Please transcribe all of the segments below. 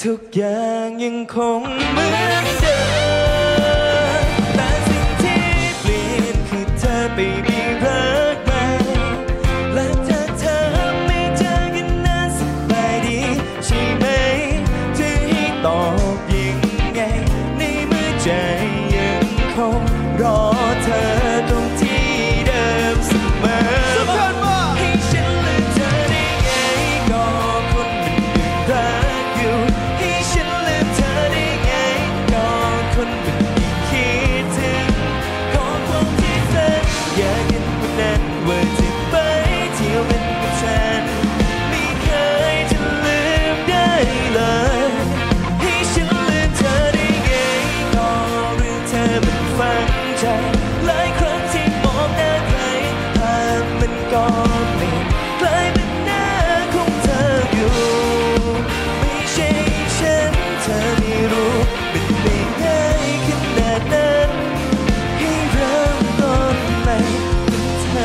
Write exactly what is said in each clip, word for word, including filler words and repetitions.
ทุกอย่างยังคงเหมือนเดิมแต่สิ่งที่เปลี่ยนคือเธอไปมีรักใหม่และถ้าเธอไม่เจอกันนานสบายดีใช่ไหมจะให้ตอบยังไงในเมื่อใจยังคงรอเธอตรงที่เดิมเสมอให้ฉันลืมเธอได้ไงก็คนมันยังรักอยู่ให้ฉันลืมเธอได้ไงก็คนมันยังคิดถึงขอความที่สัญญากันวันนั้นว่าจะไปเที่ยวกันกับฉันไม่เคยจะลืมได้เลยให้ฉันลืมเธอได้ไงก็เรื่องเธอมันฝังใจหลายครั้งที่มองหน้าใครภาพมันก็เปลี่ยนกลายเป็นหน้าของเธออยู่ไม่ใช่ฉันเธอไม่รู้เป็นได้ง่ายขนาดนั้นให้เริ่มต้นใหม่เป็นเธอ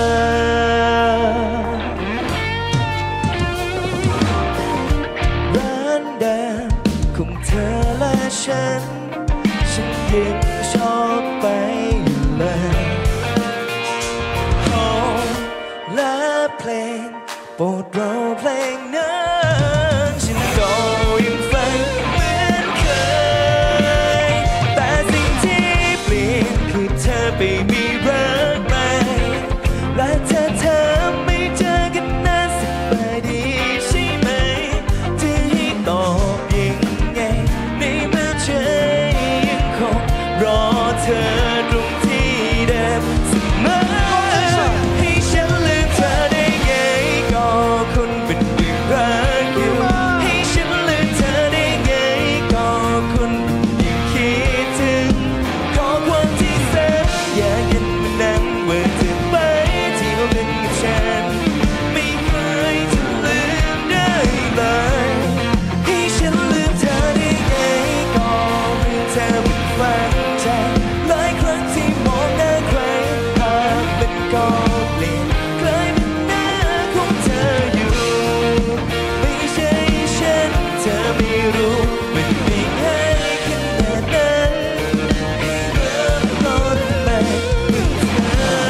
ร้านเดิมของเธอและฉันฉันยังชอบไปอยู่เลยโอ้และเพลงโปรดเราเพลงนั้นฉันก็ยังฟังเหมือนเคยแต่สิ่งที่เปลี่ยนคือเธอไปมีรักใหม่และเธอเธอไม่เจอกันนานสบายดีใช่ไหมจะให้ตอบยังไงในเมื่อใจยังคงรอเธอตรงที่เดิมเสมอให้ฉันลืมเธอได้ไงก็คนเป็นยังรักอยู่ให้ฉันลืมเธอได้ไงก็คนเป็นยังคิดถึงขอความที่สัญญากันวันนั้นว่าจะไปเที่ยวกันกับฉันไม่เคยจะลืมได้เลยให้ฉันลืมเธอได้ไงก็เรื่องเธอมันฝังใจหลายครั้งที่มองหน้าใครภาพมันก็เปลี่ยนกลายเป็นหน้าของเธออยู่ไม่ใช่ฉันเธอไม่รู้มันไม่ง่ายขนาดนั้นให้เริ่มต้นใหม่เป็นเธอ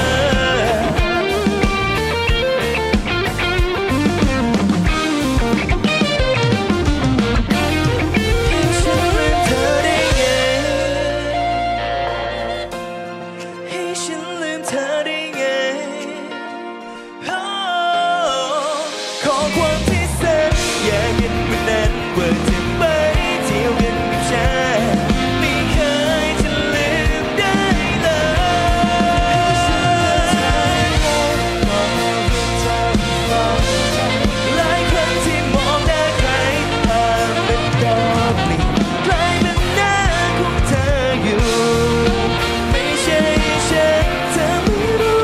ให้ฉันลืมเธอได้ไงให้ฉันลืมเธอได้ไงโอ้ขอความที่สัญญากันวันนั้นว่าจะไปเที่ยวกันกับฉันไม่เคยจะลืมได้เลยหลายครั้งที่มองหน้าใครภาพมันก็เปลี่ยนกลายเป็นหน้าของเธออยู่ไม่ใช่ฉันเธอไม่รู้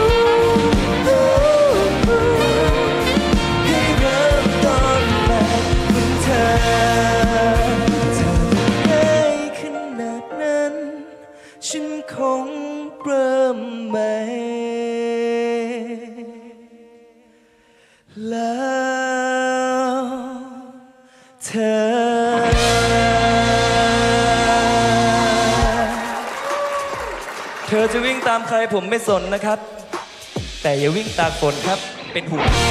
ให้เริ่มต้นใหม่เหมือนเธอเธอง่ายขนาดนั้นฉันคงเริ่มใหม่แล้วเธอเธอจะวิ่งตามใครผมไม่สนนะครับแต่อย่าวิ่งตามฝนครับเป็นห่วง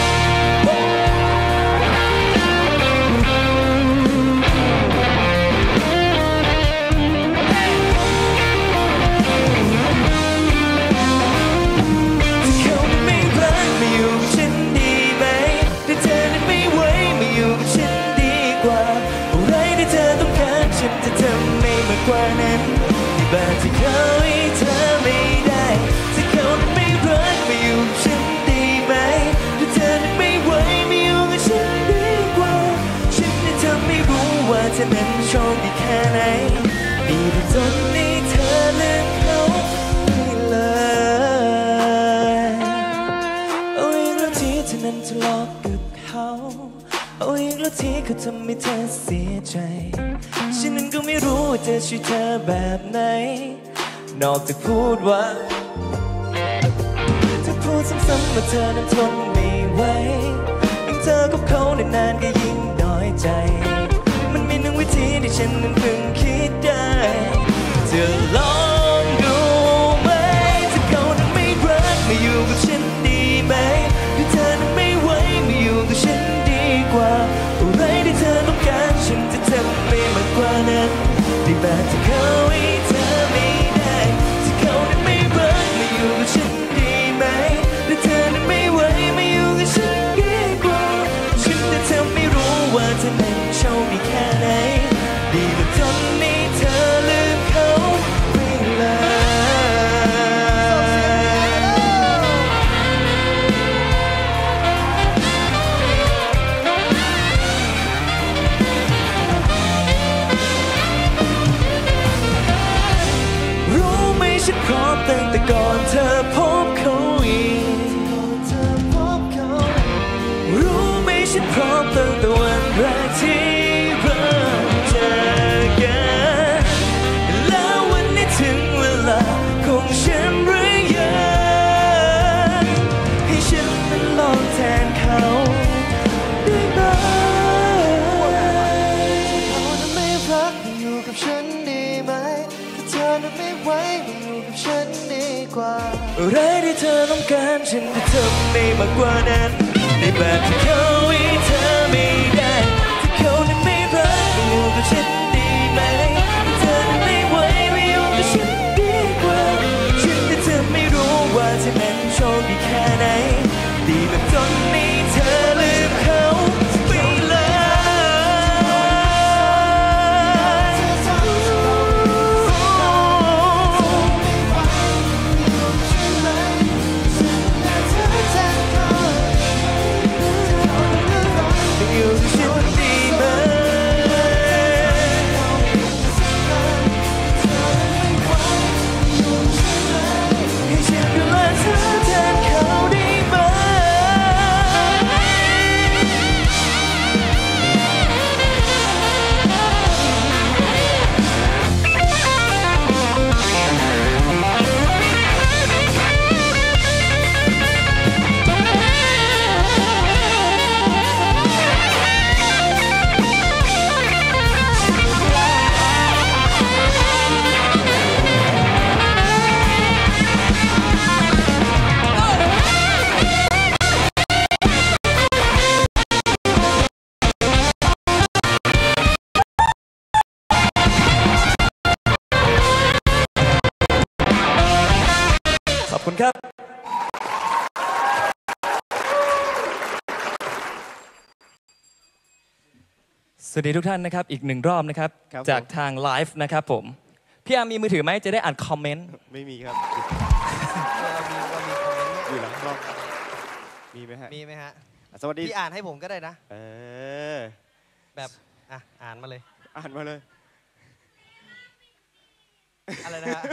เขาไม่รักไม่อยู่กับฉันดีไหมแต่เธอนั้นไม่ไหวไม่อยู่กับฉันดีกว่าอะไรที่เธอต้องการฉันจะทำไม่มากกว่านั้นที่บ้านที่เขาให้เธอไม่ได้ถ้าเขานั้นไม่รักไม่อยู่กับฉันดีไหมแต่เธอนั้นไม่ไหวไม่อยู่กับฉันดีกว่าฉันจะทำไม่รู้ว่าเธอนั้นโชคดีแค่ไหนดีแต่จนนี้เธอเลือกเขาไม่เลยเอาอีกแล้วที่เธอนั้นทะเลาะกับเขาเอาอีกแล้วที่เขาทำให้เธอเสียใจฉันนั้นก็ไม่รู้ว่าจะช่วยเธอแบบไหนนอกจากพูดว่าจะพูดซ้ำๆว่าเธอนั้นทนไม่ไหวยิ่งเธอกับเขานานๆก็ยิ่งน้อยใจมันมีหนึ่งวิฉันนั้นเพิ่งคิดได้จะลองดูไหมถ้าเขานั้นไม่รักมาอยู่กับฉันดีไหมถ้าเธอนั้นไม่ไหวมาอยู่กับฉันดีกว่าอะไรที่เธอต้องการฉันจะทำไม่มากกว่านั้นได้แบบที่เขาให้เธอไม่ได้ถ้าเขานั้นไม่รักมาอยู่กับฉันดีไหมถ้าเธอนั้นไม่ไหวมาอยู่กับฉันดีกว่าฉันจะทำไม่รู้ว่าเธอนั้นโชคดีแค่ไหนดีกว่าจนนี้เธอลืมเขาไปเลยรู้ไหมฉันพร้อมตั้งแต่ก่อนเธอพบเขาอีกรู้ไหมฉันพร้อมตั้งแต่วันแรกที่เริ่มเจอกันแล้ววันนี้ถึงเวลาของฉันหรือยังให้ฉันนั้นลองแทนเขาได้ไหมเขานั้นไม่รักมาอยู่กับฉันดีไหมถ้าเธอนั้นไม่ไหวมาอยู่กับฉันดีกว่าอะไรที่เธอต้องการฉันจะทำได้มากกว่านั้นในแบบที่เขาให้เธอไม่ได้ถ้าเขานั้นไม่รักมาอยู่กับฉันดีไหมถ้าเธอนั้นไม่ไหวมาอยู่กับฉันดีกว่าฉันจะเธอไม่รู้ว่าเธอนั้นโชคดีแค่ไหนดีแบบจนนี้เธอลืมเขาไปเลยขอบคุณครับสวัสดีทุกท่านนะครับอีกหนึ่งรอบนะครับจากทางไลฟ์นะครับผมพี่อาร์มีมือถือไหมจะได้อ่านคอมเมนต์ไม่มีครับเรามีเรามีคอมเมนต์อยู่หลังกล้องมีไหมฮะมีไหมฮะสวัสดีพี่อ่านให้ผมก็ได้นะเออแบบอ่ะอ่านมาเลยอ่านมาเลยอะไรนะฮะ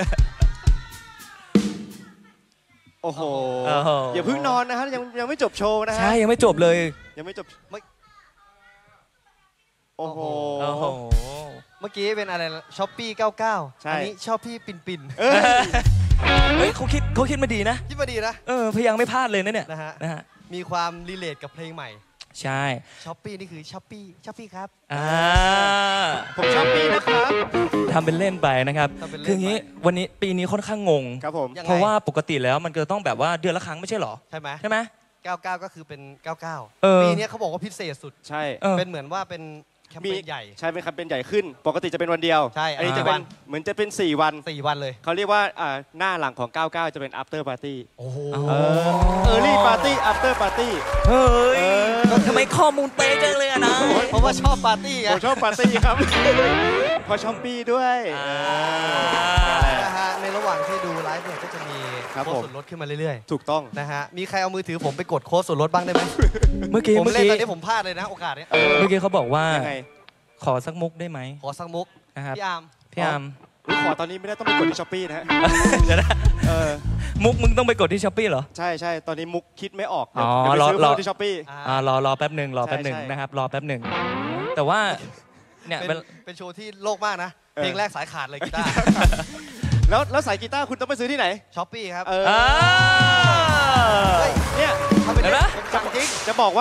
โอ้โหอย่าเพิ่งนอนนะฮะยังยังไม่จบโชว์นะฮะใช่ยังไม่จบเลยยังไม่จบโอ้โหเมื่อกี้เป็นอะไรช้อปปี้เก้าเก้าอันนี้ชอบพี่ปิ่นปิ่นเฮ้ยเขาคิดเขาคิดมาดีนะคิดมาดีนะเออพยังไม่พลาดเลยนะเนี่ยนะฮะนะฮะมีความรีเลทกับเพลงใหม่ใช่ช้อปปี้นี่คือช้อปปี้ช้อปปี้ครับอ่าผมช้อปปี้นะครับทำเป็นเล่นไปนะครับคืออย่างนี้วันนี้ปีนี้ค่อนข้างงงครับผมเพราะว่าปกติแล้วมันก็ต้องแบบว่าเดือนละครั้งไม่ใช่หรอใช่ไหมใช่ไหมเก้าเก้าก็คือเป็นเก้าเก้าปีนี้เขาบอกว่าพิเศษสุดใช่เป็นเหมือนว่าเป็นแคมเปญใหญ่ใช่เป็นแคมเปญใหญ่ขึ้นปกติจะเป็นวันเดียวใช่อันนี้จะเป็นเหมือนจะเป็นสี่วันสี่วันเลยเขาเรียกว่าหน้าหลังของเก้าเก้าจะเป็น after party โอ้โห early party after party เฮ้ยทำไมข้อมูลเป๊ะจังเลยอะนะเพราะว่าชอบปาร์ตี้ไงผมชอบปาร์ตี้ครับพอช้อปปี้ด้วยนะฮะในระหว่างที่ดูไลฟ์เนี่ยก็จะมีโค้ดส่วนลดขึ้นมาเรื่อยๆถูกต้องนะฮะมีใครเอามือถือผมไปกดโค้ดส่วนลดบ้างได้ไหมเมื่อกี้ผมเล่นตอนนี้ผมพลาดเลยนะโอกาสนี้เมื่อกี้เขาบอกว่าขอสักมุกได้ไหมขอสักมุกนะครับพี่อาร์มพี่อาร์มขอตอนนี้ไม่ได้ต้องไปกดที่ช้อปปี้นะฮะเดี๋ยวนะมุกมึงต้องไปกดที่ช้อปปี้เหรอใช่ใช่ตอนนี้มุกคิดไม่ออกอ๋อรอรอที่ช้อปปี้อ่ารอรอแป๊บหนึ่งรอแป๊บหนึ่งนะครับรอแป๊บหนึ่งแต่ว่าเนี่ยเป็นโชว์ที่โลกมากนะเพลงแรกสายขาดเลยกีตาร์แล้วแล้วสายกีตาร์คุณต้องไปซื้อที่ไหนช้อปปี้ครับเนี่ยทำเป็นนะจริงจะบอกว่าปี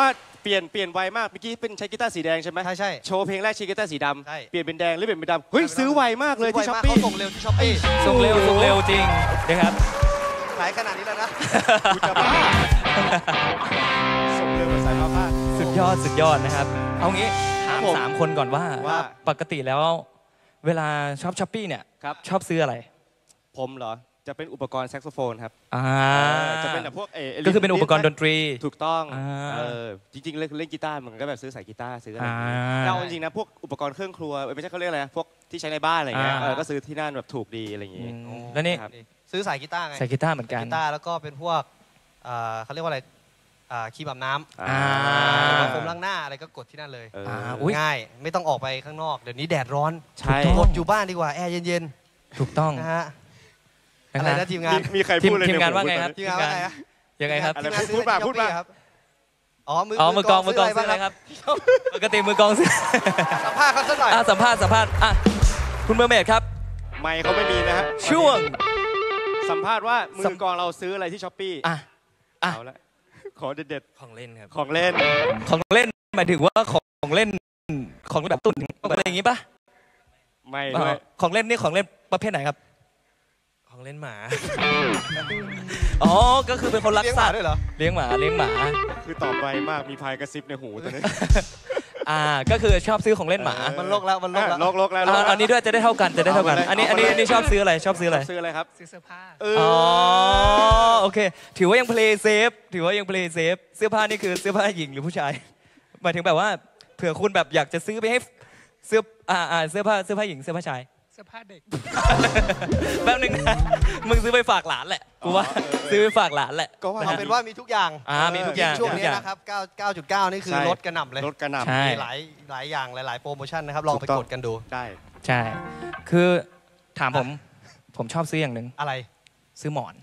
ลี่ยนเปลี่ยนไวมากเมื่อกี้เป็นใช้กีตาร์สีแดงใช่ไหมใช่ใช่โชว์เพลงแรกใช้กีตาร์สีดำใช่เปลี่ยนเป็นแดงหรือเปลี่ยนเป็นดำเฮ้ยซื้อไวมากเลยที่ช้อปปี้เขาส่งเร็วที่ช้อปปี้ส่งเร็วส่งเร็วจริงนะครับขายขนาดนี้แล้วนะกูจะบ้าส่งเร็วกว่าสายฟ้าพาดสุดยอดสุดยอดนะครับเอางี้ถามสามคนก่อนว่าปกติแล้วเวลาชอบช้อปปี้เนี่ยชอบซื้ออะไรผมเหรอจะเป็นอุปกรณ์แซกโซโฟนครับจะเป็นแบบพวกเอก็คือเป็นอุปกรณ์ดนตรีถูกต้องจริงๆเล่นเล่นกีตาร์มันก็แบบซื้อสายกีตาร์ซื้ออะไรเราจริงๆนะพวกอุปกรณ์เครื่องครัวไม่ใช่เขาเรียกอะไรพวกที่ใช้ในบ้านอะไรเงี้ยก็ซื้อที่นั่นแบบถูกดีอะไรอย่างงี้แล้วนี่ซื้อสายกีตาร์ไงสายกีตาร์เหมือนกันกีตาร์แล้วก็เป็นพวกเขาเรียกว่าอะไรครีมอาบน้ำผมล้างหน้าอะไรก็กดที่นั่นเลยง่ายไม่ต้องออกไปข้างนอกเดี๋ยวนี้แดดร้อนกดอยู่บ้านดีกว่าแอร์เย็นๆถูกต้องนะฮะอะไรนะทีมงานมีใครพูดเลยทีมงานว่าไงครับทีมงานว่าไงยังไงครับพูดมาพูดมาอ๋อมือมือกองมือกองซื้ออะไรครับปกติมือกองซื้อสัมภาษณ์เขาสักหน่อยสัมภาษณ์สัมภาษณ์อ่ะคุณเมอร์เมดครับไม่เขาไม่มีนะฮะช่วงสัมภาษณ์ว่ามือกองเราซื้ออะไรที่ช้อปปี้อ่ะเอาละขอเด็ดๆของเล่นครับของเล่นของเล่นหมายถึงว่าของเล่นของแบบตุ่นอะไรอย่างงี้ป่ะไม่ของเล่นนี่ของเล่นประเภทไหนครับของเล่นหมาอ๋อก็คือเป็นคนรักสัตว์ด้วยเหรอเลี้ยงหมาเลี้ยงหมาคือตอบไวมากมีพายกระซิบในหูตอนนี้อ่าก็คือชอบซื้อของเล่นหมามันโลกแล้วมันโลกแล้วโลกโลกแล้วอันนี้ด้วยจะได้เท่ากันจะได้เท่ากันอันนี้อันนี้อันนี้ชอบซื้ออะไรชอบซื้ออะไรซื้ออะไรครับซื้อเสื้อผ้าอ๋อโอเคถือว่ายังเพลย์เซฟถือว่ายังเพลย์เซฟเสื้อผ้านี่คือเสื้อผ้าหญิงหรือผู้ชายหมายถึงแบบว่าเผื่อคุณแบบอยากจะซื้อไปให้เสื้ออ่าอ่าเสื้อผ้าเสื้อผ้าหญิงเสื้อผ้าชายเสื้อผ้าเด็กแป๊บนึงนะมึงซื้อไปฝากหลานแหละกูว่าซื้อไปฝากหลานแหละก็เอาเป็นว่ามีทุกอย่างอ่ามีทุกอย่างช่วงนี้นะครับเก้า เก้าจุดเก้านี่คือลดกระหน่ำเลยลดกระหน่ำมีหลายหลายอย่างหลายๆโปรโมชั่นนะครับลองไปกดกันดูใช่ใช่คือถามผมผมชอบซื้ออย่างหนึ่งอะไรซื้อหมอน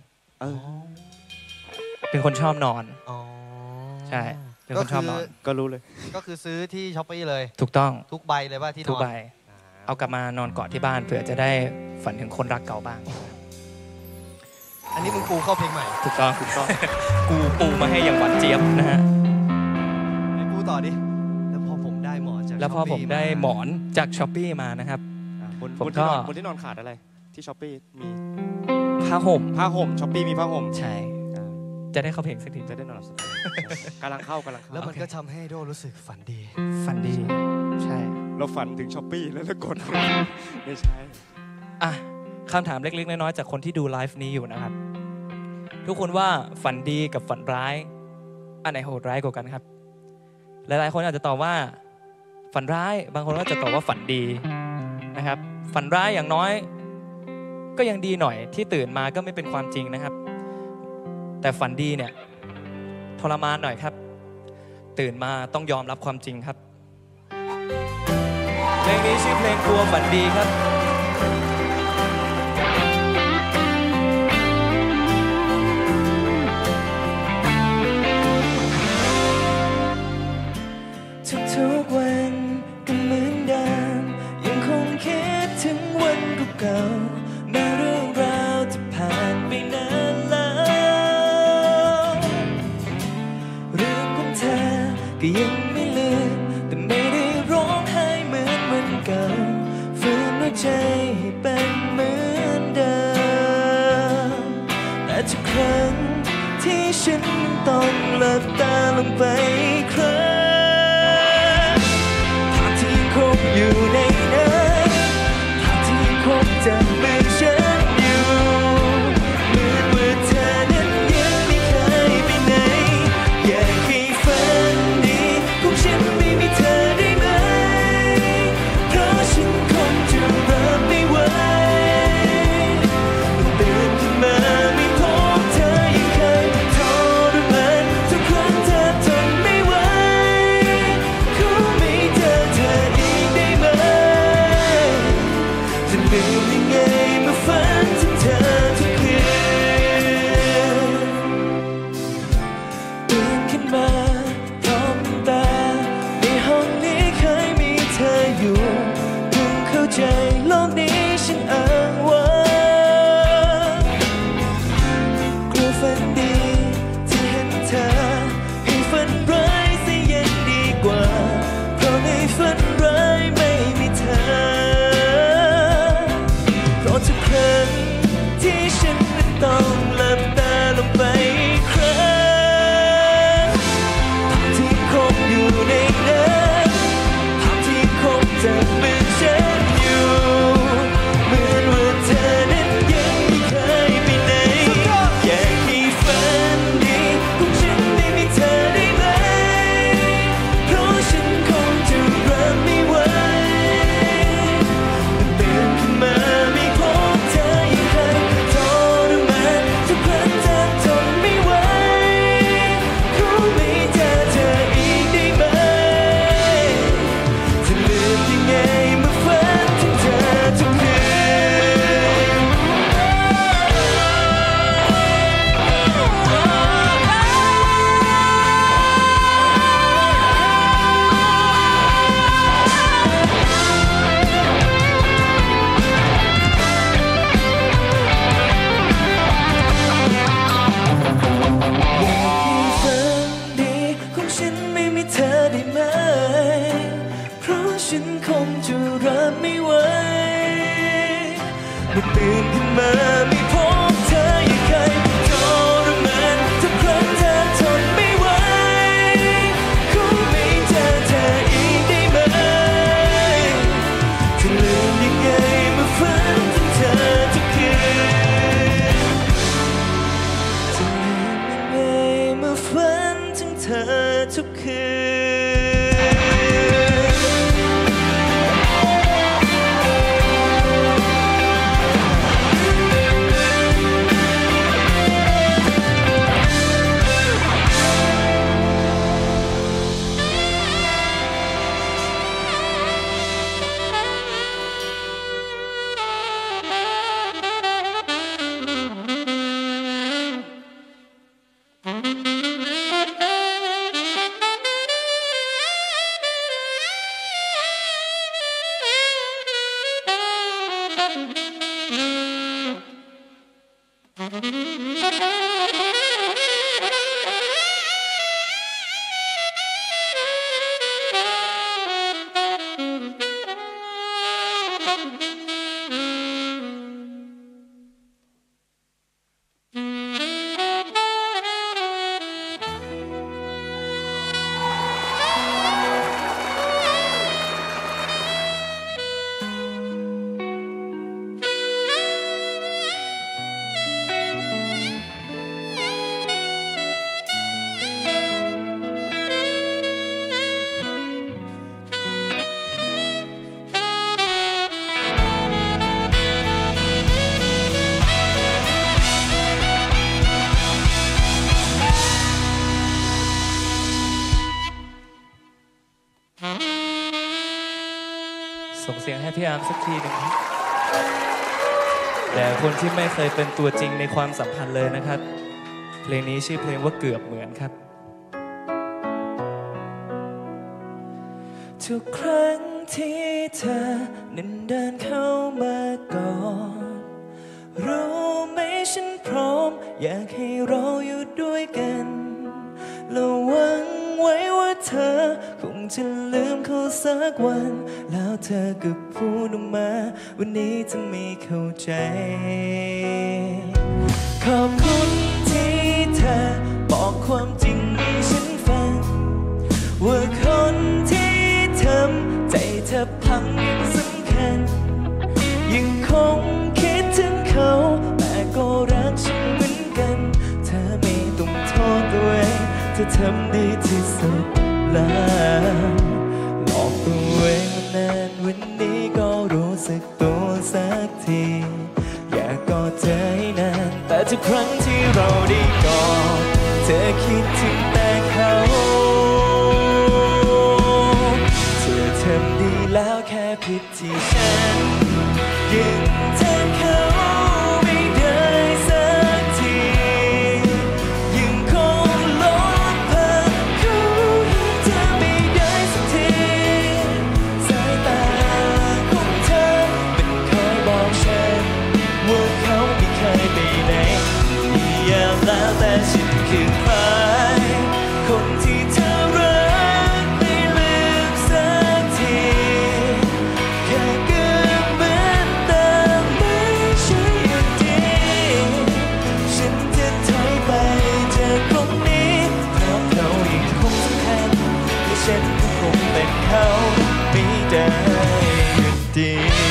เป็นคนชอบนอนใช่เป็นคนชอบนอนก็รู้เลยก็คือซื้อที่ช้อปปี้เลยถูกต้องทุกใบเลยว่าที่นอนทุกใบเอากลับมานอนกอดที่บ้านเผื่อจะได้ฝันถึงคนรักเก่าบ้างอันนี้มึงปูเข้าเพลงใหม่ถูกต้องถูกต้องกูปูมาให้อย่างหวานเจี๊ยบนะฮะปูต่อดิแล้วพอผมได้หมอนจากแล้วพอผมได้หมอนจากช้อปปี้มานะครับผมก็บนที่นอนขาดอะไรที่ช้อปปี้มีผ้าห่มผ้าห่มช้อปปี้มีผ้าห่มใช่จะได้เข้าเพลงสักทีจะได้นอนหลับสบายกำลังเข้ากำลังเข้าแล้วมันก็ทำให้โดรู้สึกฝันดีฝันดีใช่เราฝันถึงช้อปปี้แล้วเรากดไม่ใช่อ่ะคำถามเล็กๆน้อยๆจากคนที่ดูไลฟ์นี้อยู่นะครับทุกคนว่าฝันดีกับฝันร้ายอันไหนโหดร้ายกว่ากันครับหลายๆคนอาจจะตอบว่าฝันร้ายบางคนก็จะตอบว่าฝันดีนะครับฝันร้ายอย่างน้อยก็ยังดีหน่อยที่ตื่นมาก็ไม่เป็นความจริงนะครับแต่ฝันดีเนี่ยทรมานหน่อยครับตื่นมาต้องยอมรับความจริงครับเพลงนี้ชื่อเพลงกลัวฝันดีครับทุกๆวันก็เหมือนเดิมยังคงคิดถึงวันเก่าๆแม้เรื่องราวจะผ่านไปนานแล้วเรื่องของเธอก็ยังไม่ลืมแต่ไม่ได้ร้องไห้เหมือนวันเก่าฝืนหัวใจให้เป็นเหมือนเดิมแต่ทุกครั้งที่ฉันต้องหลับตาลงไปครั้งภาพที่คงอยู่ในนั้นภาพที่คงจำเป็นฉันอยู่เหมือนว่าเธอนั้นยังไม่เคยไปไหนอยากให้ฝันดีของฉันไม่มีเธอได้ไหมเพราะฉันคงจะรับไม่ไหวตื่นขึ้นมาไม่พบเธอยังเคยทรมานทุกครั้งเธอทนไม่ไหวส่งเสียงให้พี่อาร์มสักทีหนึ่งแต่คนที่ไม่เคยเป็นตัวจริงในความสัมพันธ์เลยนะครับเพลงนี้ชื่อเพลงว่าเกือบเหมือนครับทุกครั้งที่เธอนั้นเดินเข้ามาก่อนรู้ไหมฉันพร้อมอยากให้เราอยู่ด้วยกันแล้วหวังไว้ว่าเธอคงจะลืมเขาสักวันแล้วเธอก็พูดออกมาวันนี้จะไม่เข้าใจขอบคุณที่เธอบอกความจริงให้ฉันฟังว่าคนที่ทำใจเธอพังยังสำคัญยังคงคิดถึงเขาแต่ก็รักฉันเหมือนกันเธอไม่ต้องโทษตัวเองเธอทำดีที่สุดแล้วหลอกตัวเองมานานวันนี้ก็รู้สึกตัวสักทีอยากกอดเธอให้นานแต่ทุกครั้งที่เราได้กอดเธอคิดถึงแต่เขาเธอทำดีแล้วแค่ผิดที่ฉันยังแทนเขาไม่ได้สักทียังคงลบภาพเขาให้เธอไม่ได้สักทีสายตาของเธอมันคอยบอกฉันว่าเขาไม่เคยไปไหนยามแล้วแต่ฉันคือใครคนที่เธอรักไม่ลืมสักทีแค่เกือบเหมือนแต่ไม่ใช่อย่างดีฉันจะถอยไปจากตรงนี้เพราะเขายังคงสำคัญและฉันก็คงเป็นเขาไม่ได้อย่างดี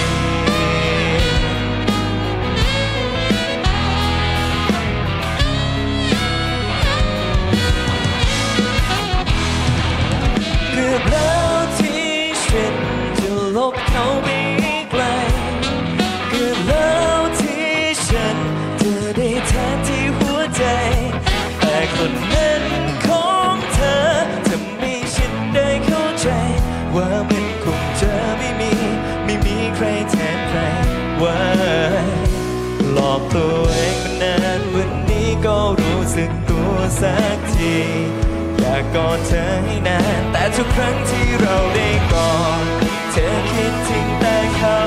เกือบแล้วที่ฉันจะลบเขาไปไกลเกือบแล้วที่ฉันจะได้แทนที่หัวใจแต่คนนั้นของเธอทำให้ฉันได้เข้าใจว่ามันคงจะไม่มีไม่มีใครแทนใครว่าหลอกตัวเองมานานวันนี้ก็รู้สึกตัวสักทีอยากกอดเธอให้นานแต่ทุกครั้งที่เราได้กอดเธอคิดถึงแต่เขา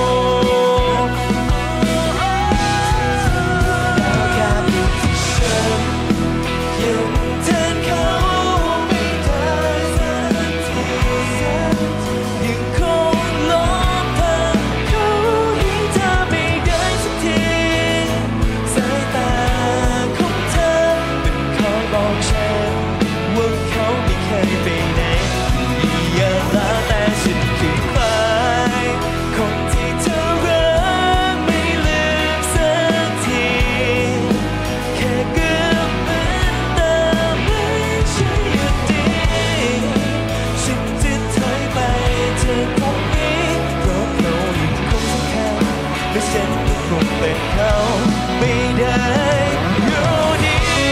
แล้วแค่ผิดที่ฉันยังแทนเขาไม่ได้สักทียังคงลบภาพเขาให้เธอไม่ได้สักทีสายตาของเธอมันคอยบอกฉันว่าเขาไม่เคยไปไหนอยากลาแต่ฉันคือใครคนที่เธอรักไม่ลืมสักทีแค่เกือบเหมือนแต่ไม่ใช่อย่างดีฉันจะถอยไปจากตรงนี้เพราะเขายังคงสำคัญและฉันก็คงเป็นเขาไม่ได้อยู่ดี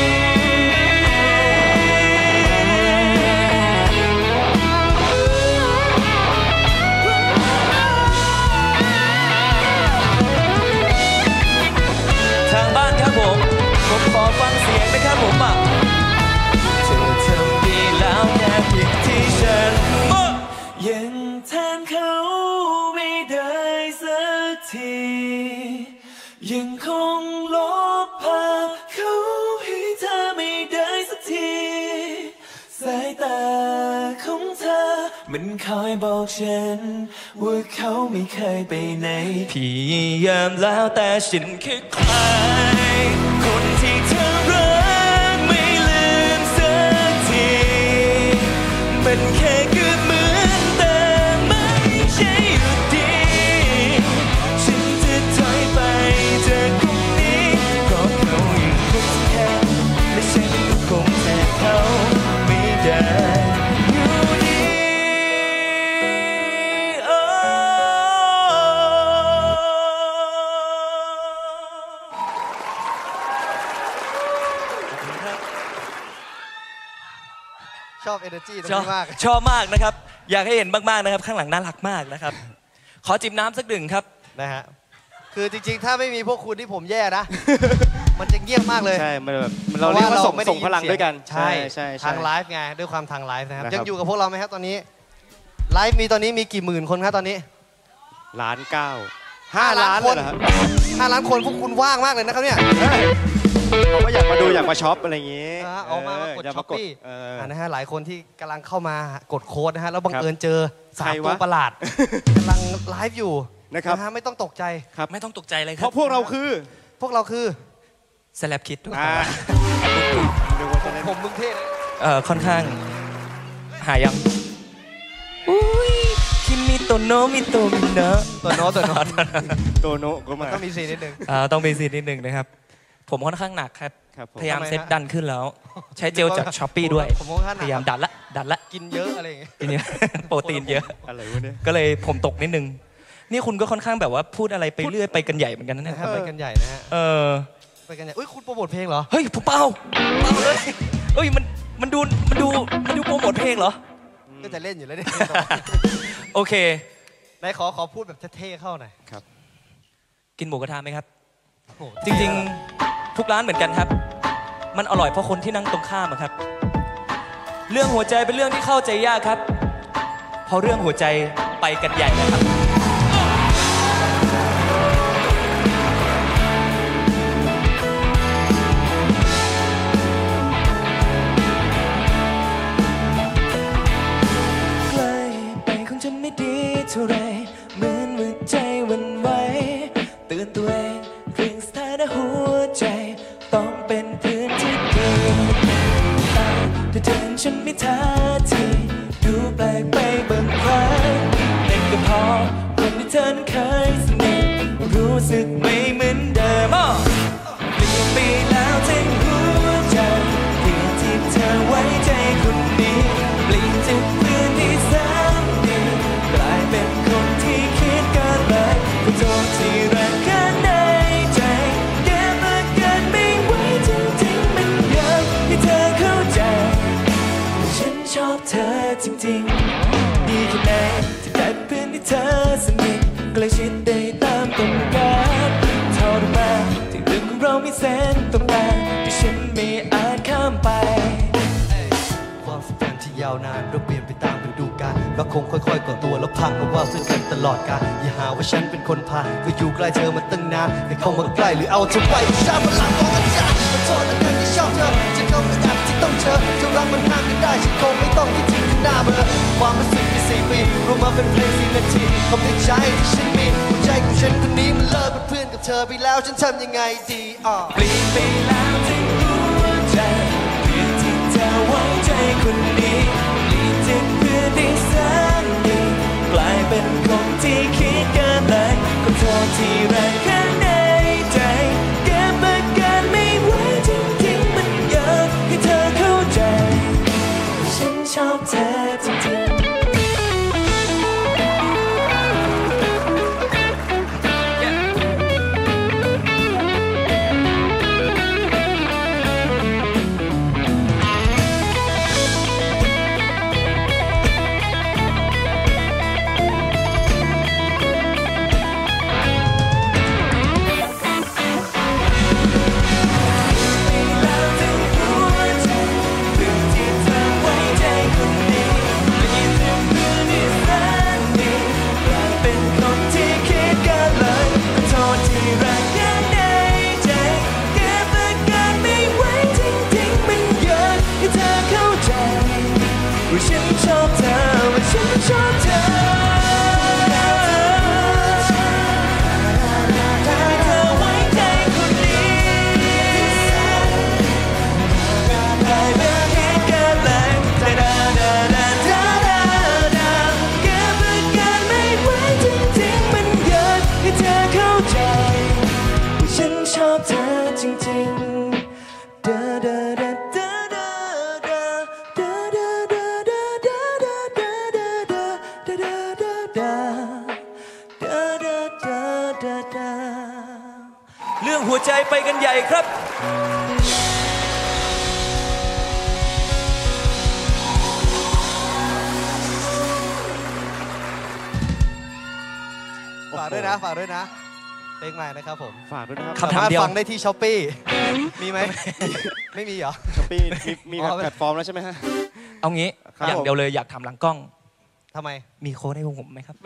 ทางบ้านครับผมผมขอฟังเสียงนะครับผมอ่ะเธอทำดีแล้วแค่ผิดที่ฉันยังแทนเขาไม่ได้สักทียังคงลบภาพเขาให้เธอไม่ได้สักทีสายตาของเธอมันคอยบอกฉันว่าเขาไม่เคยไปไหนพยายามแล้วแต่ฉันคือใครคนที่เธอรักไม่ลืมสักทีมันแค่เกือบเหมือนแต่ไม่ใช่อยู่ดีฉันจะถอยไปจากตรงนี้เพราะเขายังคงสำคัญและฉันก็คงแทนเขาไม่ได้อยู่ดีโอ้ชอบ energy ตรงชอบนี้มากชอบมากนะครับอยากให้เห็นมากๆนะครับข้างหลังน่ารักมากนะครับขอจิบน้ำสักดื่มครับนะฮะคือจริงๆถ้าไม่มีพวกคุณที่ผมแย่นะมันจะเงียบมากเลยใช่มันแบบเราเรียกว่าส่งส่งพลังด้วยกันใช่ใช่ทางไลฟ์ไงด้วยความทางไลฟ์นะครับยังอยู่กับพวกเราไหมครับตอนนี้ไลฟ์มีตอนนี้มีกี่หมื่นคนครับตอนนี้ล้านเก้าห้าล้านคนห้าล้านคนพวกคุณว่างมากเลยนะครับเนี่ยเขาก็อยากมาดูอยากมาช็อปอะไรอย่างงี้ออกมากดช็อปปี้นะฮะหลายคนที่กำลังเข้ามากดโค้ดนะฮะแล้วบังเอิญเจอสามตัวประหลาดกำลังไลฟ์อยู่นะครับไม่ต้องตกใจครับไม่ต้องตกใจเลยครับเพราะพวกเราคือพวกเราคือสแลปคิดทุกคนผมมึงเท่เอ่อค่อนข้างหายังอุ้ยคิมิโตโนมิโตมิเนะโตโนโตโนโตโนก็มาต้องมีซีนนิดนึงอ่าต้องมีซีนนิดนึงนะครับผมค่อนข้างหนักครับพยายามเซตดันขึ้นแล้วใช้เจลจากช้อปปี้ด้วยพยายามดันละดันละกินเยอะอะไรอย่างเงี้ยกินเยอะโปรตีนเยอะอะไรวะเนี่ยก็เลยผมตกนิดนึงนี่คุณก็ค่อนข้างแบบว่าพูดอะไรไปเรื่อยไปกันใหญ่เหมือนกันนะครับไปกันใหญ่นะฮะเออไปกันใหญ่อุ้ยคุณโปรโมทเพลงเหรอเฮ้ยผมเปล่าเปล่าเลยเอ้ยมันมันดูมันดูมันดูโปรโมทเพลงเหรอก็จะเล่นอยู่แล้วเนี่ยโอเคไหนขอขอพูดแบบเท่ๆเข้าหน่อยครับกินหมูกระทะไหมครับจริงๆทุกร้านเหมือนกันครับมันอร่อยเพราะคนที่นั่งตรงข้ามครับเรื่องหัวใจเป็นเรื่องที่เข้าใจยากครับพอเรื่องหัวใจไปกันใหญ่นะครับใกล้ไปคงจะไม่ดีเท่าไรเหมือนว่าใจวันไหวเตือนตัวเองเรื่องสถานะหัวใจต้องเป็นเพื่อนที่ดีแต่เดินฉันไม่ท่าทีดูแปลกไปบางครั้งแต่ก็พอคนที่เธอเคยสนิทรู้สึกไม่เหมือนเดิมเปลี่ยนไปแล้วทั้งหัวใจเปลี่ยนที่เธอไว้ใจคนนี้เปลี่ยนจากเพื่อนที่แสนดีกลายเป็นคนที่คิดกันเลยขอโทษที่แรงแค่ไหนใจแก้มากันไม่ไหวจริงๆมันอยากให้เธอเข้าใจฉันชอบเธอจริงๆดีแค่ไหนที่ได้เป็นเพื่อนที่เธอสนิทใกล้ชิดได้ตามต้องการเท่านั้นมาที่เรื่องของเราไม่แสนต้องการที่ฉันไม่อาจข้ามไปความสัมพันธ์ที่ยาวนานเราเปลี่ยนไปตามฤดูกาลเราคงค่อยๆก่อตัวแล้วพังเพราะว่าเพื่อนกันตลอดกาลอย่าหาว่าฉันเป็นคนพาก็อยู่ใกล้เธอมาตั้งนานให้เข้ามาใกล้หรือเอาเธอไปชาบนหลังของอาจารย์ขอโทษนะที่ชอบเธอจะเข้ามาแอบที่ต้องเจอจะรักมันห้ามไม่ได้ฉันคงไม่ต้องคิดถึงหน้าเบอร์ความรู้สึกที่สี่ปีรวมมาเป็นเพลงสี่นาทีความในใจที่ฉันมีหัวใจของฉันคนนี้มันเลิกเป็นเพื่อนกับเธอไปแล้วฉันทำยังไงดีอ่ะเปลี่ยนไปแล้วทั้งหัวใจเปลี่ยนที่เธอไว้ใจคนนี้เปลี่ยนจากเพื่อนที่แสนดีกลายเป็นคนที่คิดกันเลยขอโทษที่แรงแค่ไหนใจแก้มากันไม่ไหวจริงๆมันอยากให้เธอเข้าใจฉันชอบเธอจริงๆฉันชอบเธอว่าฉันชอบเธอเธอไว้ใจคนนี้ได้เป็นเหตุการณ์เลยดาดาดาดาดาดาดาแก้เพื่อการไม่ไหวจริงๆมันอยากให้เธอเข้าใจว่าฉันชอบเธอจริงๆดาดาดาเรื่องหัวใจไปกันใหญ่ครับากด้วยนะฝากด้วยนะเพลงใหม่นะครับผมฝากด้วยนะครับสามารถฟังได้ที่ช้อปปี้มีไหมไม่มีเหรอช้อปปี้มีแพลตฟอร์มแล้วใช่ไหมฮะเอางี้อย่างเดียวเลยอยากทำหลังกล้องทำไมมีโค้ดให้ผมไหมครับ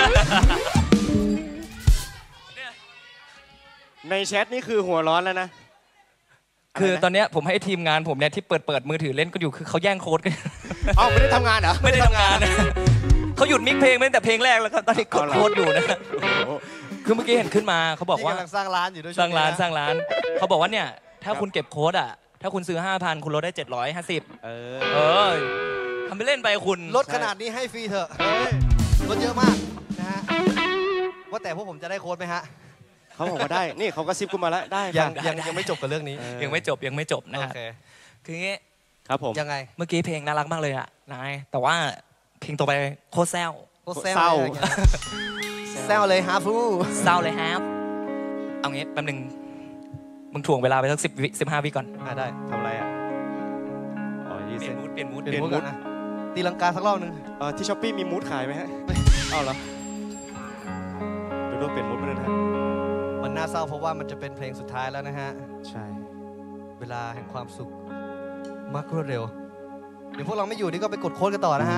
ในแชทนี่คือหัวร้อนแล้วนะคือตอนนี้ผมให้ทีมงานผมเนี่ยที่เปิดเปิดมือถือเล่นก็อยู่คือเขาแย่งโค้ดกันเอ้าไม่ได้ทำงานเหรอไม่ได้ทำงานเขาหยุดมิกเพลงตั้งแต่เพลงแรกแล้วครับตอนนี้กดโค้ดอยู่นะคือเมื่อกี้เห็นขึ้นมาเขาบอกว่ากำลังสร้างร้านอยู่ด้วยสร้างร้านสร้างร้านเขาบอกว่าเนี่ยถ้าคุณเก็บโค้ดอ่ะถ้าคุณซื้อ ห้าพัน คุณลดได้เจ็ดร้อยห้าสิบเออเออทำไปเล่นไปคุณลดขนาดนี้ให้ฟรีเถอะลดเยอะมากนะฮะว่าแต่พวกผมจะได้โค้ดไหมฮะเขาบอกว่าได้นี่เขาก็ซิปกูมาแล้วได้ยังยังยังไม่จบกับเรื่องนี้ยังไม่จบยังไม่จบนะครับคืองี้ครับผมยังไงเมื่อกี้เพลงน่ารักมากเลยอ่ะนายแต่ว่าเพลงต่อไปโคตรแซวโคตรเศร้าแซวเลยฮาฟูเศร้าเลยฮาฟเอางี้แป๊บนึงมึงถ่วงเวลาไปสักสิบวิสิบห้าวิก่อนได้ทำอะไรอ่ะอ๋อเปลี่ยนมูดเปลี่ยนมูดเปลี่ยนมูดนะตีลังกาสักรอบนึงเออที่ช้อปปี้มีมูดขายไหมฮะเอาเหรอดูดูเปลี่ยนมูดไปเลยนะมันน่าเศร้าเพราะว่ามันจะเป็นเพลงสุดท้ายแล้วนะฮะใช่เวลาแห่งความสุขมากรวดเร็วเดี๋ยวพวกเราไม่อยู่นี่ก็ไปกดโค้ดกันต่อนะฮะ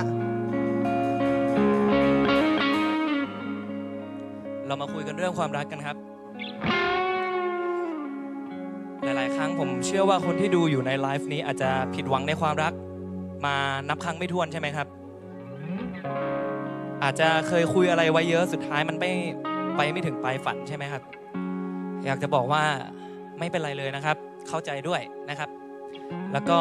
เรามาคุยกันเรื่องความรักกันครับหลายๆครั้งผมเชื่อว่าคนที่ดูอยู่ในไลฟ์นี้อาจจะผิดหวังในความรักมานับครั้งไม่ถ้วนใช่ไหมครับอาจจะเคยคุยอะไรไว้เยอะสุดท้ายมันไม่ไปไม่ถึงปลายฝันใช่ไหมครับอยากจะบอกว่าไม่เป็นไรเลยนะครับเข้าใจด้วยนะครับแล้วก็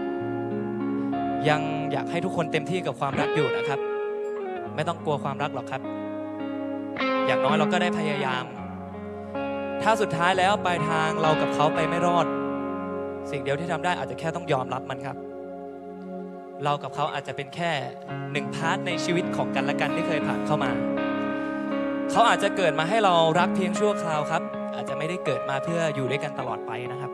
ยังอยากให้ทุกคนเต็มที่กับความรักอยู่นะครับไม่ต้องกลัวความรักหรอกครับอย่างน้อยเราก็ได้พยายามถ้าสุดท้ายแล้วปลายทางเรากับเขาไปไม่รอดสิ่งเดียวที่ทำได้อาจจะแค่ต้องยอมรับมันครับเรากับเขาอาจจะเป็นแค่หนึ่งพาร์ทในชีวิตของกันและกันที่เคยผ่านเข้ามาเขาอาจจะเกิดมาให้เรารักเพียงชั่วคราวครับอาจจะไม่ได้เกิดมาเพื่ออยู่ด้วยกันตลอดไปนะครับ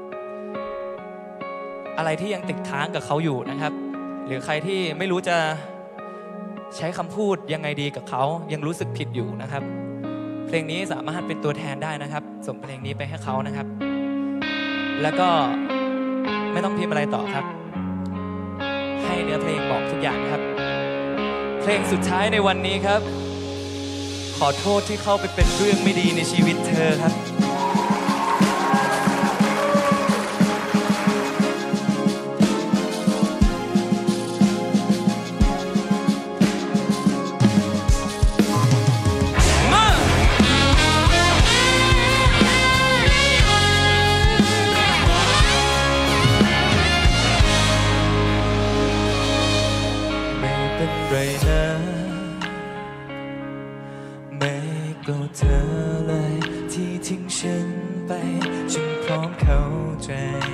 อะไรที่ยังติดค้างกับเขาอยู่นะครับหรือใครที่ไม่รู้จะใช้คำพูดยังไงดีกับเขายังรู้สึกผิดอยู่นะครับเพลงนี้สามารถเป็นตัวแทนได้นะครับส่งเพลงนี้ไปให้เขานะครับแล้วก็ไม่ต้องพิมพ์อะไรต่อครับให้เนื้อเพลงบอกทุกอย่างครับเพลงสุดท้ายในวันนี้ครับขอโทษที่เข้าไปเป็นเรื่องไม่ดีในชีวิตเธอครับก็เธอเลยที่ทิ้งฉันไปฉันพร้อมเข้าใจ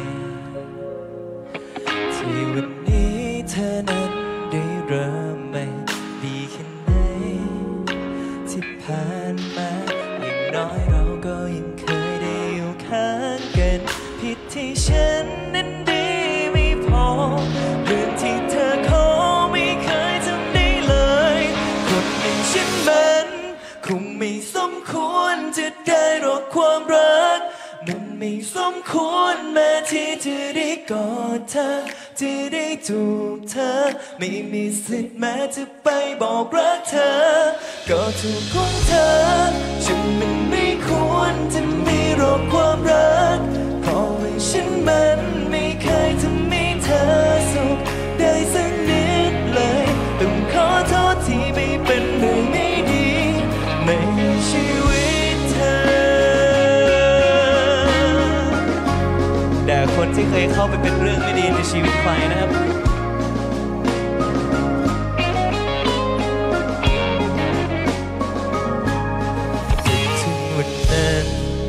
ที่วันนี้เธอนั้นได้เริ่มไม่ดีแค่ไหนที่ผ่านมาอย่างน้อยเราก็ยังเคยได้อยู่ข้างกันผิดที่ฉันนั้นดีไม่พอเรื่องที่เธอขอไม่เคยทำได้เลยคนอย่างฉันมันคงไม่สมควรจะได้รอความรักมันไม่สมควรแม้ที่จะได้กอดเธอจะได้จูบเธอไม่มีสิทธิ์แม้จะไปบอกรักเธอก็ถูกของเธอฉันมันไม่ควรจะมีรอความรักเพราะว่าฉันมันไม่เคยทำให้เธอสุขได้สักนิดเลยต้องขอโทษที่ไม่เป็นเรื่องไม่ดีในชีวิตเธอแต่คนที่เคยเข้าไปเป็นเรื่องไม่ดีในชีวิตใครนะครับถึงวันนั้น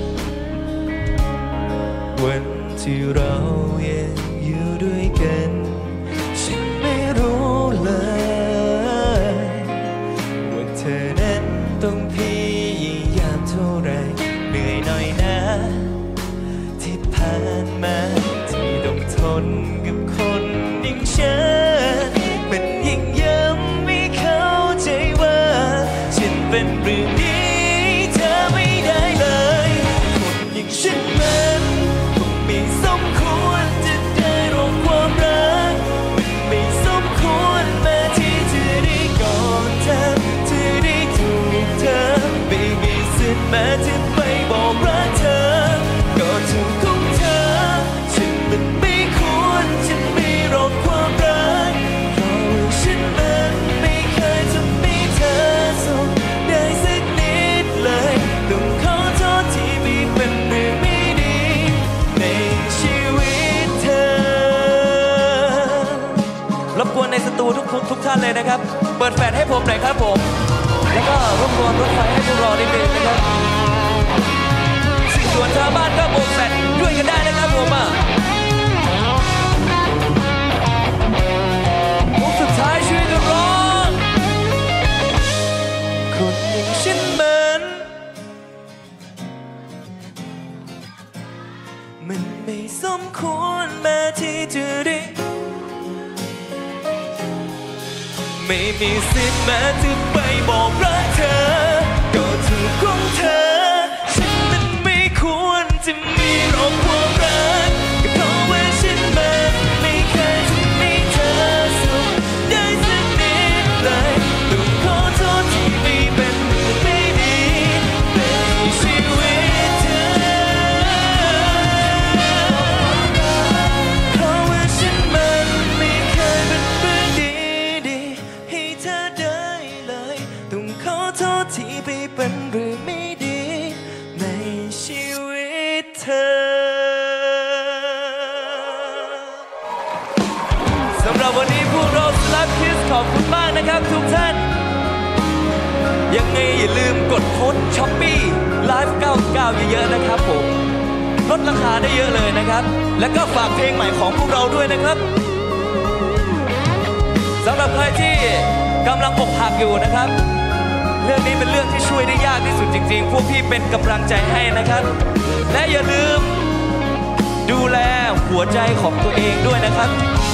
วันที่เรายังอยู่ด้วยกันฉันไม่รู้เลยว่าเธอนั้นต้องพยายามเท่าไรเหนื่อยหน่อยนะที่ผ่านมาที่ต้องทนกับคนอย่างฉันนะครับเปิดแฟลชให้ผมหน่อยครับผมแล้วก็รวบรวมรถไฟให้พวกเราได้เดินนะครับส่วนชาวบ้านก็โบกแฟลชด้วยกันได้นะครับผมอ่ะมุกสุดท้ายช่วยกันร้องคนอย่างฉันมันมันไม่สมควรแม้ที่จะได้ไม่มีสิทธิ์แม้จะไปบอกรักเธอก็ถูกของเธอฉันมันไม่ควรจะมีรอบความรักก็เพราะว่าฉันมันไม่เคยทำให้เธอสุขได้สักนิดเลยต้องขอโทษที่ไม่เป็นไม่ดีในชีวิตเธอเพราะว่าฉันมันไม่เคยเป็นเรื่องดีให้เธอได้เลยต้องขอโทษที่ไปเป็นเรื่องไม่ดีในชีวิตเธอสำหรับวันนี้พวกเรา Slap Kiss ขอบคุณมากนะครับทุกท่านยังไงอย่าลืมกดโค้ด ช้อปปี้ ไลฟ์ เก้าสิบเก้า เยอะๆนะครับผมลดราคาได้เยอะเลยนะครับแล้วก็ฝากเพลงใหม่ของพวกเราด้วยนะครับสำหรับใครที่กำลังอกหักอยู่นะครับเรื่องนี้เป็นเรื่องที่ช่วยได้ยากที่สุดจริงๆพวกพี่เป็นกำลังใจให้นะครับและอย่าลืมดูแลหัวใจของตัวเองด้วยนะครับ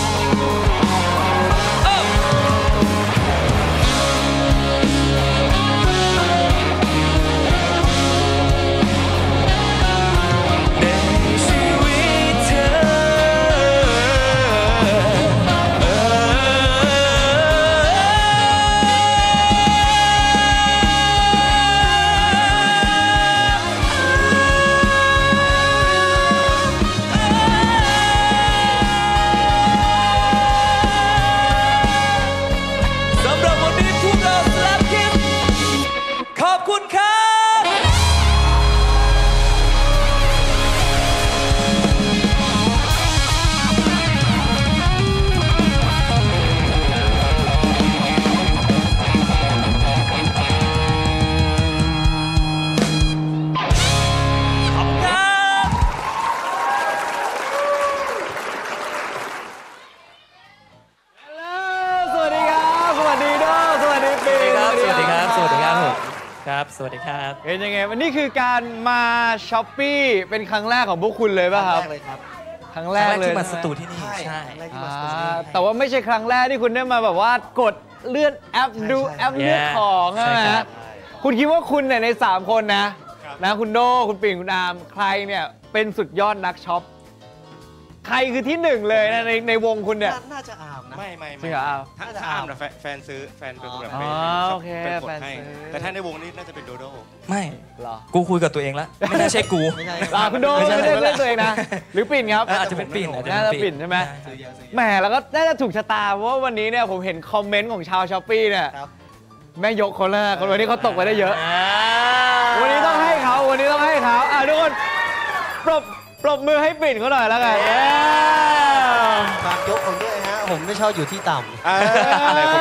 สวัสดีครับเป็นยังไงวันนี้คือการมาช้อปปี้เป็นครั้งแรกของพวกคุณเลยป่ะครับครั้งแรกเลยครับครั้งแรกเลยที่มาสตูที่นี่ใช่แต่ว่าไม่ใช่ครั้งแรกที่คุณได้มาแบบว่ากดเลื่อนแอปดูแอปเลือกของใช่ไหมคุณคิดว่าคุณเนี่ยในสามคนนะนะคุณโดคุณปิ่นคุณอามใครเนี่ยเป็นสุดยอดนักช็อปใครคือที่หนึ่งเลยนะในในวงคุณเนี่ยน่าจะอามนะไม่ไม่จริงเหรออามถ้าอามนะแฟนซื้อแฟนเป็นคนแบบเป็นกดให้แต่ถ้าในวงนี้น่าจะเป็นโดโดไม่หรอกูคุยกับตัวเองแล้วไม่น่าใช่กูไม่ใช่คุณโดไม่ได้เล่นตัวเองนะหรือปิ่นครับอาจจะเป็นปิ่นน่าจะปิ่นใช่ไหมแหมแล้วก็น่าจะถูกชะตาเพราะว่าวันนี้เนี่ยผมเห็นคอมเมนต์ของชาวช้อปปี้เนี่ยแม่ยกคนละคนวันนี้เขาตกไปได้เยอะวันนี้ต้องให้เขาวันนี้ต้องให้เขาอ่ะทุกคนปรบปรบมือให้ปิ่นเขาหน่อยแล้วกันฝากยกผมด้วยฮะผมไม่ชอบอยู่ที่ต่ำอะไรผม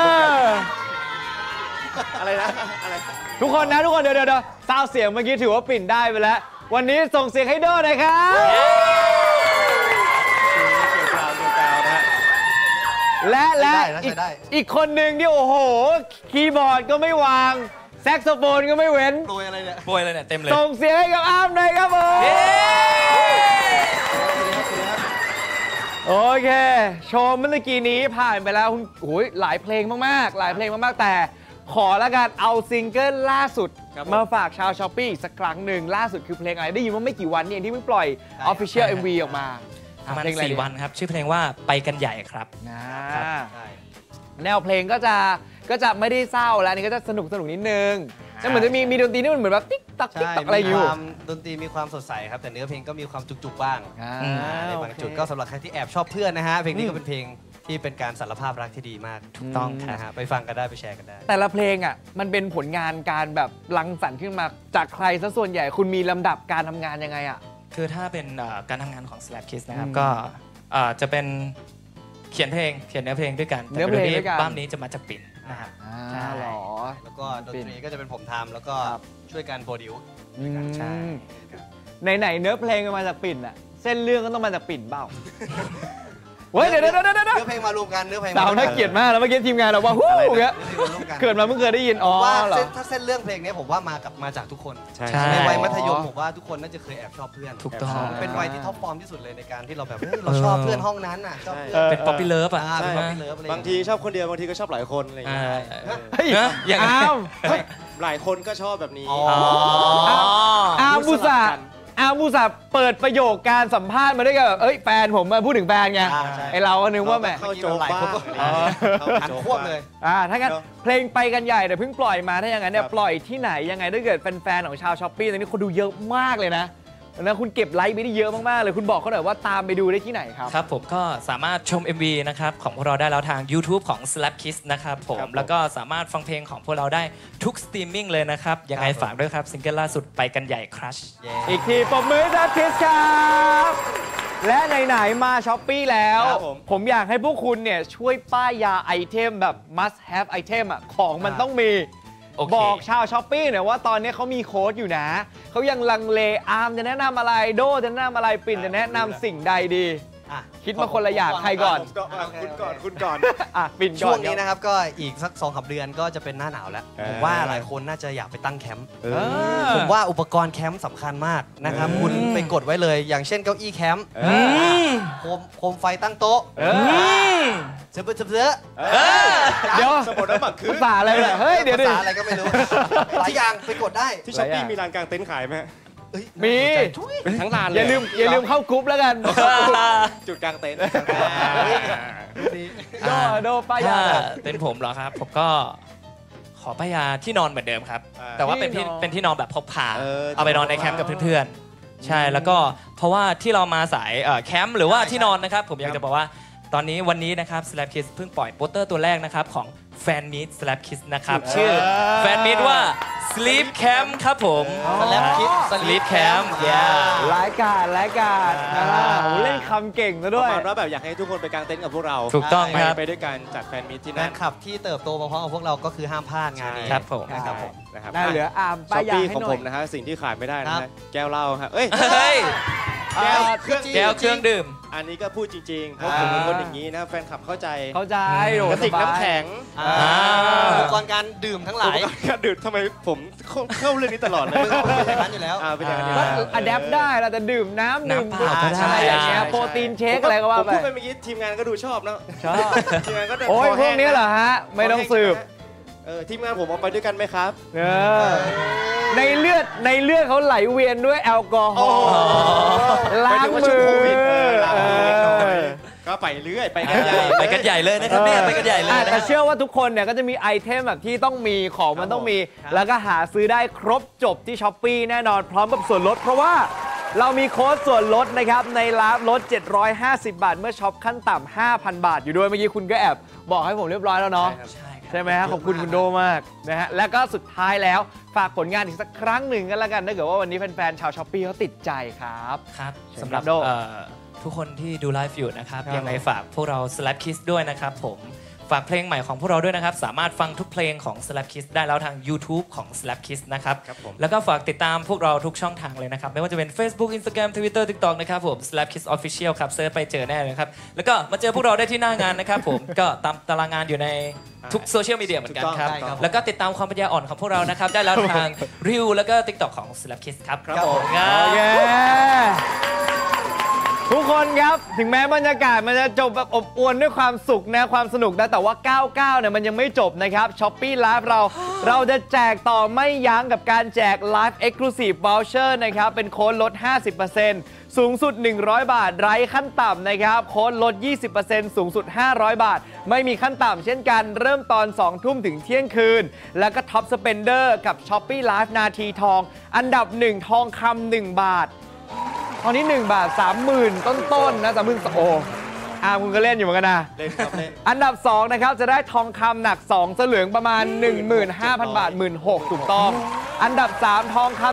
อะไรนะอะไรทุกคนนะทุกคนเดี๋ยวเดี๋ยวซาวเสียงเมื่อกี้ถือว่าปิ่นได้ไปแล้ววันนี้ส่งเสียงให้โดหน่อยครับและและอีกคนหนึ่งที่โอ้โหคีย์บอร์ดก็ไม่วางแซกโซโฟนก็ไม่เว้นโปรยอะไรเนี่ยโปรยอะไรเนี่ยเต็มเลยส่งเสียงให้กับอ้ามหน่อยครับผมโอเคโชว์เมื่อกี้นี้ผ่านไปแล้วโอ้ยหลายเพลงมากๆหลายเพลงมากๆแต่ขอละกันเอาซิงเกิลล่าสุดมาฝากชาวช้อปปี้สักครั้งหนึ่งล่าสุดคือเพลงอะไรได้ยินว่าไม่กี่วันนี่เองที่เพิ่งปล่อย Official เอ็ม วี ออกมาประมาณสี่วันครับชื่อเพลงว่าไปกันใหญ่ครับแนวเพลงก็จะก็จะไม่ได้เศร้าแล้วนี่ก็จะสนุกสนุกนิดนึงจะเหมือนจะมีมีดนตรีที่มันเหมือนแบบติ๊กตักติ๊กตักอะไรอยู่ดนตรีมีความสดใสครับแต่เนื้อเพลงก็มีความจุกๆบ้างในบางจุดก็สำหรับใครที่แอบชอบเพื่อนนะฮะเพลงนี้ก็เป็นเพลงที่เป็นการสารภาพรักที่ดีมากถูกต้องนะฮะไปฟังกันได้ไปแชร์กันได้แต่ละเพลงอ่ะมันเป็นผลงานการแบบรังสรรค์ขึ้นมาจากใครซะส่วนใหญ่คุณมีลำดับการทำงานยังไงอ่ะคือถ้าเป็นการทำงานของ Slap Kiss นะครับก็จะเป็นเขียนเพลงเขียนเนื้อเพลงด้วยกันเนื้อเพลงด้วยกันบ้านนี้จะมาจากปิ่นนะครับใช่หรอแล้วก็ดนตรีก็จะเป็นผมทำแล้วก็ช่วยกันโปรดิวซ์ใช่ไหนๆเนื้อเพลงมันมาจากปิ่นอะเส้นเรื่องก็ต้องมาจากปิ่นเปล่าเฮ้ยเดี๋ยวเดี๋ยวเดี๋ยวเนื้อเพลงมารวมกันเนื้อเพลงสาวน่าเกลียดมากแล้วเมื่อกี้ทีมงานเราว่าฮู้เงี้ยเกิดมาเพิ่งเคยได้ยินอ๋อว่าเหรอถ้าเส้นเรื่องเพลงนี้ผมว่ามากับมาจากทุกคนใช่ในวัยมัธยมผมว่าทุกคนน่าจะเคยแอบชอบเพื่อนถูกต้องเป็นวัยที่ท็อปฟอร์มที่สุดเลยในการที่เราแบบเฮ้ยเราชอบเพื่อนห้องนั้นน่ะชอบเพื่อนเป็นป๊อปปี้เลิฟอ่ะอ่าเป็นใช่ป๊อปไหมปี้เลิฟอะไรบางทีชอบคนเดียวบางทีก็ชอบหลายคนอะไรอย่างอ่าเงี้ยเฮ้ยนะอย่างไรอ้าวหลายคนก็ชอบแบบนี้อ๋ออ้าวมูซาสลับกันอ้าวมูซาเปิดประโยคการสัมภาษณ์มาด้วยกันแบบเอ้ยแฟนผมมาพูดถึงแฟนไงอ่าใช่ไอเราก็นึกว่าแหมเข้าโจ๊กบ้างอ๋อหันควบเลยอ่าถ้างั้นเพลงไปกันใหญ่เดี๋ยวเพิ่งปล่อยมาถ้าอย่างนั้นเนี่ยครับปล่อยที่ไหนยังไงถ้าเกิดแฟนๆของชาวช้อปปี้ตอนนี้คนดูเยอะมากเลยนะนะคุณเก็บไลค์ไปได้เยอะมากๆเลยคุณบอกเขาหน่อยว่าตามไปดูได้ที่ไหนครับครับผมก็สามารถชม เอ็ม วี นะครับของพวกเราได้แล้วทาง YouTube ของ Slap Kiss นะครับผมครับผมแล้วก็สามารถฟังเพลงของพวกเราได้ทุกสตรีมมิ่งเลยนะครับ ยังไงฝากด้วยครับ ซิงเกิลล่าสุดไปกันใหญ่ Crush อีกทีปรบมือให้ดับพิสครับและไหนๆมาช้อปปี้แล้วครับผมผมอยากให้พวกคุณเนี่ยช่วยป้ายยาไอเทมแบบ must have item อ่ะของมันต้องมีโอเคบอกชาวช้อปปี้หน่อยว่าตอนนี้เขามีโค้ดอยู่นะเขายังลังเลอาร์มจะแนะนำอะไรโดจะแนะนำอะไรปิ่นจะแนะนำสิ่งใดดีอ่ะคิดมาคนละอย่างใครก่อนผมก็อ่ะคุณก่อนคุณก่อนอ่ะปิ่นก่ช่อวน งนี้นะครับก็อีกสักสองสามเดือนก็จะเป็นหน้าหนาวแล้วเออผมว่าหลายคนน่าจะอยากไปตั้งแคมป์เอเอออผมว่าอุปกรณ์แคมป์สำคัญมากนะครับเออคุณไปกดไว้เลย อย่างเช่นเก้าอี้แคมป์เออโคมโคมไฟตั้งโต๊ะเออเสือเสือเสือเดี๋ยวสมุดน้ำหมักคือภาษาอะไรเนี่ยเฮ้ยเดี๋ยวดิภาษาอะไรก็ไม่รู้หลายอย่างไปกดได้ที่ช้อปปี้หลายอย่างมีร้านกลางเต็นท์ขายไหมเอ้ยมีทั้งร้านเลยอย่าลืมอย่าลืมเข้ากรุ๊ปแล้วกันจุดกลางเต็นท์โดโดป้ายยาถ้าเป็นผมเหรอครับ ผมก็ขอป้ายยาที่นอนเหมือนเดิมครับอ่าแต่ว่าเป็นที่ที่นอนเป็นที่นอนแบบพกพาเออเอาไปนอนในแคมป์กับเพื่อนๆ ใช่แล้วก็เพราะว่าที่เรามาสายเอ่อแคมป์หรือว่าที่นอนนะครับ ผมอยากจะบอกว่าตอนนี้วันนี้นะครับ Slap Kiss เพิ่งปล่อยโปสเตอร์ตัวแรกนะครับของแฟนมีต Slap Kiss นะครับ ชื่อแฟนมีตว่า Sleep Camp ครับผม Slap Kiss Sleep Camp yeah รายการรายการอ่าโหเล่นคำเก่งซะปด้วยระมาณว่าแบบอยากให้ทุกคนไปกางเต็นท์กับพวกเราถูกต้องไปครับไปด้วยกันจัดแฟนมีตที่แฟนั่นนคลับที่เติบโตมาพร้อมกับพวกเราก็คือห้ามพลาดงานนี้ครับผมนะครับผมนะครับน่าเหลืออาร์มช้ป้าอย ปยาปี้ให้ของหน่ผอยมนะฮะสิ่งที่ขาดไม่ได้นะครัฮะบแก้วเหล้าครับเอ้ยเฮ้ยแก้วเครื่องแก้วเครื่องดื่มอันนี้ก็พูดจริงๆ เพราะผมเป็นคนอย่างนี้นะแฟนคลับเข้าใจเข้าใจโดกระติกน้ำแข็งอ่าอุปกรณ์การดื่มทั้งหลายอุปกรณ์การดื่มทำไมผมเข้าเข้าเรื่องนี้ตลอดเลยมึงเป็นอย่างนั้นอยู่แล้วอ่าเป็นอย่างนั้นอยู่ก็แล้วอะแดปได้เราจะดื่มน้ำดื่มน้ำเปล่าก็ได้อะไรอย่างเงี้ยใช่โปรตีนเชคอะไรก็ว่าผมไปพูดไปเมื่อกี้ทีมงานก็ดูชอบเนอะชอบทีมงานก็ได้โอ้ยคพแห้วกนี้เหรอฮะ ไม่ต้องสืบเออทีมงานผมเอาไปด้วยกันไหมครับเออในเลือดในเลือดเขาไหลเวียนด้วยแอลกอฮอล์ล้างหมายถึมืว่อช่วงโควิดเออล้างมือเออก็ไปเรื่อยไปกันใหญ่ไปกันใหญ่เลยนะครับเนี่ยไปกันใหญ่เลยอ่ะนะแต่เชื่อว่าทุกคนเนี่ยก็จะมีไอเทมแบบที่ต้องมีของมันต้องมีครับแล้วก็หาซื้อได้ครบจบที่ช้อปปีแน่นอนพร้อมกับส่วนลด เพราะว่าเรามีโค้ดส่วนลดนะครับในร้านลดเจ็ดร้อยห้าสิบบาท เมื่อช็อปขั้นต่ำ ห้าพัน บาทอยู่ด้วยเมื่อกี้คุณก็แอบบอกให้ผมเรียบร้อยแล้วเนาะใช่ครับใช่ไหมฮะขอบคุณคุณโดมากนะฮะแล้วก็สุดท้ายแล้วฝากผลงานอีกสักครั้งหนึ่งกันแล้วกันถ้าเกิดว่าวันนี้แฟนๆชาวช้อปปี้เขาติดใจครับครับเชิญสำหรับครับโดเอ่อทุกคนที่ดูไลฟ์อยู่นะครับครับยังไงฝากพวกเรา Slap Kiss ด้วยนะครับผมฝากเพลงใหม่ของพวกเราด้วยนะครับ สามารถฟังทุกเพลงของ Slap Kiss ได้แล้วทาง YouTube ของ Slap Kiss นะครับครับผมแล้วก็ฝากติดตามพวกเราทุกช่องทางเลยนะครับ ไม่ว่าจะเป็น Facebook Instagram Twitter TikTok นะครับผม Slap Kiss Official ครับเซิร์ชไปเจอแน่เลยครับ แล้วก็มาเจอพวกเราได้ที่หน้างานนะครับผม ก็ตามตารางงานอยู่ในทุกโซเชียลมีเดียเหมือนกันครับถูกต้องครับแล้วก็ติดตามความปัญญาอ่อนของพวกเรานะครับได้แล้วทาง Reel แล้วก็ TikTok ของ Slap Kiss ครับครับผมครับโอเคทุกคนครับถึงแม้บรรยากาศมันจะจบแบบอบอวลด้วยความสุขนะความสนุกนะแต่ว่า เก้าสิบเก้า เนี่ยมันยังไม่จบนะครับช้อปปี้ไลฟ์เรา เราจะแจกต่อไม่ยั้งกับการแจก Live Exclusive Voucher นะครับเป็นโค้ดลด ห้าสิบเปอร์เซ็นต์ สูงสุด หนึ่งร้อย บาท ไร้ขั้นต่ำนะครับโค้ดลด ยี่สิบเปอร์เซ็นต์ สูงสุด ห้าร้อย บาท ไม่มีขั้นต่ำเช่นกันเริ่มตอน สอง ทุ่มถึงเที่ยงคืน แล้วก็ Top Spender กับ Shopee Live นาทีทอง อันดับหนึ่งทองคำหนึ่งบาท ตอนนี้หนึ่งบาท สามหมื่น ต้นๆนะสามหมื่นโอ้อาคุณก็เล่นอยู่เหมือนกันนะเล่นครับเล่นอันดับสองนะครับจะได้ทองคำหนักสองสลึงประมาณ หนึ่งหมื่นห้าพัน บาท หนึ่งหมื่นหกพัน ถูกต้อง อันดับสามทองคำ